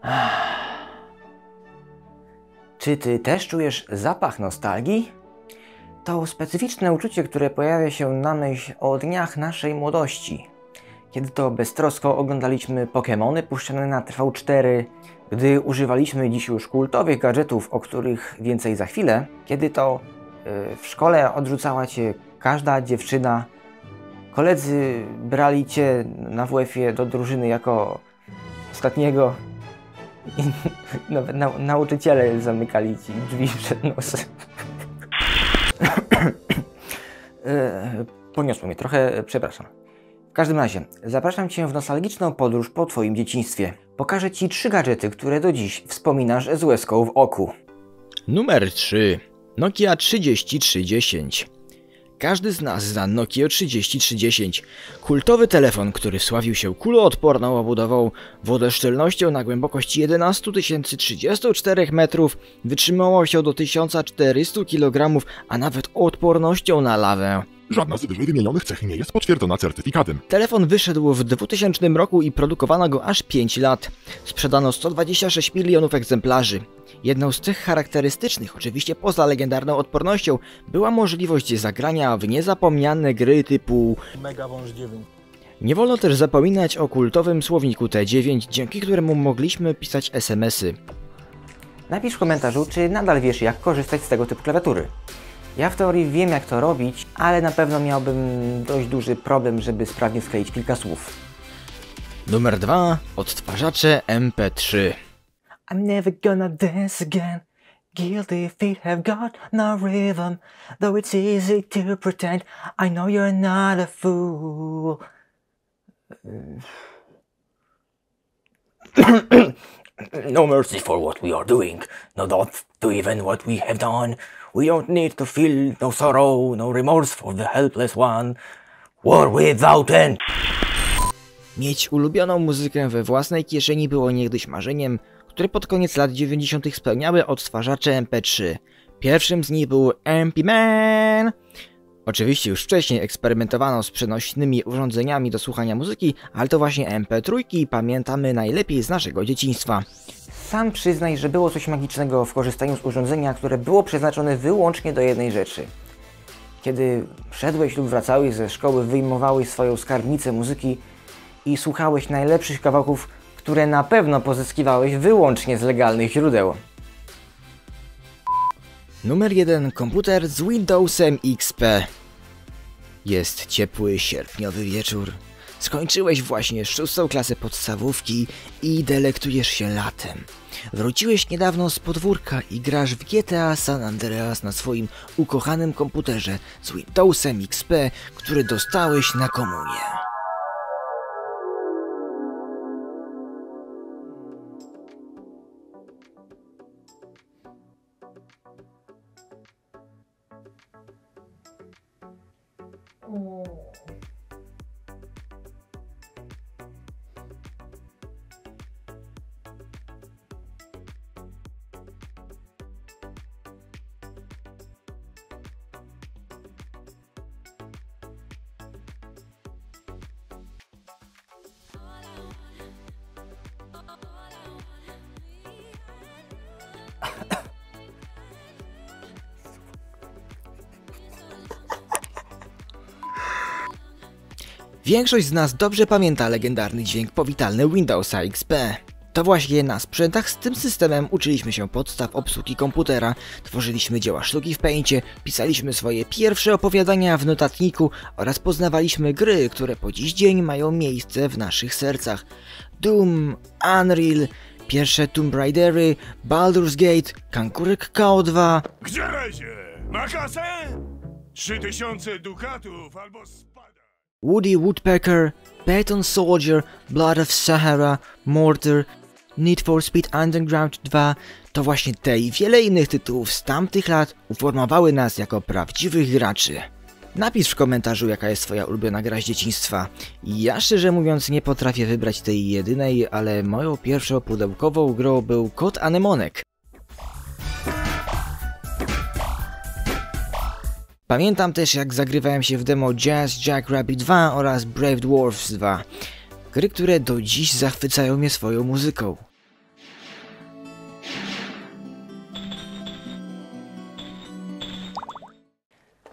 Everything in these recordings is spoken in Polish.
Czy ty też czujesz zapach nostalgii? To specyficzne uczucie, które pojawia się na myśl o dniach naszej młodości. Kiedy to beztrosko oglądaliśmy Pokemony puszczane na TV4, gdy używaliśmy dziś już kultowych gadżetów, o których więcej za chwilę, kiedy to w szkole odrzucała cię każda dziewczyna, koledzy brali cię na WF-ie do drużyny jako ostatniego i nawet nauczyciele zamykali ci drzwi przed nosem. Poniosło mnie trochę, przepraszam. W każdym razie, zapraszam cię w nostalgiczną podróż po twoim dzieciństwie. Pokażę ci 3 gadżety, które do dziś wspominasz z łezką w oku. Numer 3. Nokia 3310. Każdy z nas zna Nokia 3310. Kultowy telefon, który wsławił się kuloodporną obudową, wodoszczelnością na głębokości 11 034 metrów, wytrzymałością do 1400 kg, a nawet odpornością na lawę. Żadna z wyżej wymienionych cech nie jest potwierdzona certyfikatem. Telefon wyszedł w 2000 roku i produkowano go aż 5 lat. Sprzedano 126 milionów egzemplarzy. Jedną z cech charakterystycznych, oczywiście poza legendarną odpornością, była możliwość zagrania w niezapomniane gry typu Mega Wąż 9. Nie wolno też zapominać o kultowym słowniku T9, dzięki któremu mogliśmy pisać SMS-y. Napisz w komentarzu, czy nadal wiesz, jak korzystać z tego typu klawiatury. Ja w teorii wiem, jak to robić, ale na pewno miałbym dość duży problem, żeby sprawnie skleić kilka słów. Numer 2. Odtwarzacze MP3. I'm never gonna dance again. Guilty feet have got no rhythm. Though it's easy to pretend, I know you're not a fool. No mercy for what we are doing. No thought to even what we have done. We don't need to feel no sorrow, no remorse for the helpless one. War without end. Mieć ulubioną muzykę we własnej kieszeni było niegdyś marzeniem, które pod koniec lat 90. spełniały odtwarzacze MP3. Pierwszym z nich był MP Man. Oczywiście już wcześniej eksperymentowano z przenośnymi urządzeniami do słuchania muzyki, ale to właśnie MP3 pamiętamy najlepiej z naszego dzieciństwa. Sam przyznaj, że było coś magicznego w korzystaniu z urządzenia, które było przeznaczone wyłącznie do jednej rzeczy. Kiedy szedłeś lub wracałeś ze szkoły, wyjmowałeś swoją skarbnicę muzyki i słuchałeś najlepszych kawałków, które na pewno pozyskiwałeś wyłącznie z legalnych źródeł. Numer 1. Komputer z Windowsem XP. Jest ciepły, sierpniowy wieczór. Skończyłeś właśnie 6. klasę podstawówki i delektujesz się latem. Wróciłeś niedawno z podwórka i grasz w GTA San Andreas na swoim ukochanym komputerze z Windowsem XP, który dostałeś na komunię. Większość z nas dobrze pamięta legendarny dźwięk powitalny Windowsa XP. To właśnie na sprzętach z tym systemem uczyliśmy się podstaw obsługi komputera, tworzyliśmy dzieła sztuki w Paincie, pisaliśmy swoje pierwsze opowiadania w notatniku oraz poznawaliśmy gry, które po dziś dzień mają miejsce w naszych sercach. Doom, Unreal, pierwsze Tomb Raidery, Baldur's Gate, Kankurek KO2... Gdzie lezie? Na kasę? 3000 dukatów albo spada. Woody Woodpecker, Python Soldier, Blood of Sahara, Mortar, Need for Speed Underground 2 to właśnie te i wiele innych tytułów z tamtych lat uformowały nas jako prawdziwych graczy. Napisz w komentarzu, jaka jest twoja ulubiona gra z dzieciństwa. Ja szczerze mówiąc nie potrafię wybrać tej jedynej, ale moją pierwszą pudełkową grą był Kot Anemonek. Pamiętam też, jak zagrywałem się w demo Jazz Jackrabbit 2 oraz Brave Dwarfs 2. Gry, które do dziś zachwycają mnie swoją muzyką.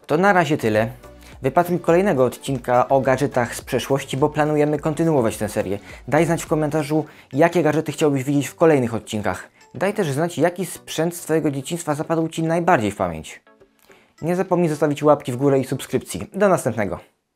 To na razie tyle. Wypatruj kolejnego odcinka o gadżetach z przeszłości, bo planujemy kontynuować tę serię. Daj znać w komentarzu, jakie gadżety chciałbyś widzieć w kolejnych odcinkach. Daj też znać, jaki sprzęt z Twojego dzieciństwa zapadł Ci najbardziej w pamięć. Nie zapomnij zostawić łapki w górę i subskrypcji. Do następnego.